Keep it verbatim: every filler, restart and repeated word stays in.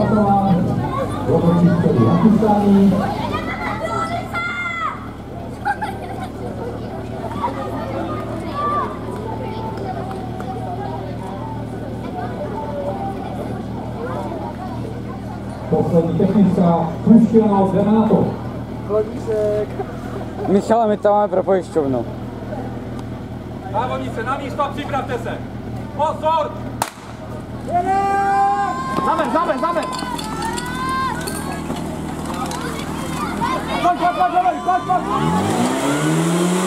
startován. Otočí středu nachystání. Poslední technická, puštěná od Renato. Kolíšek. Michala, my tam máme pro pojišťovnu. Závodnice, na místo a připravte se. Pozor! Zaber, zaber, zaber! Pojď, pojď, pojď, pojď, pojď, pojď!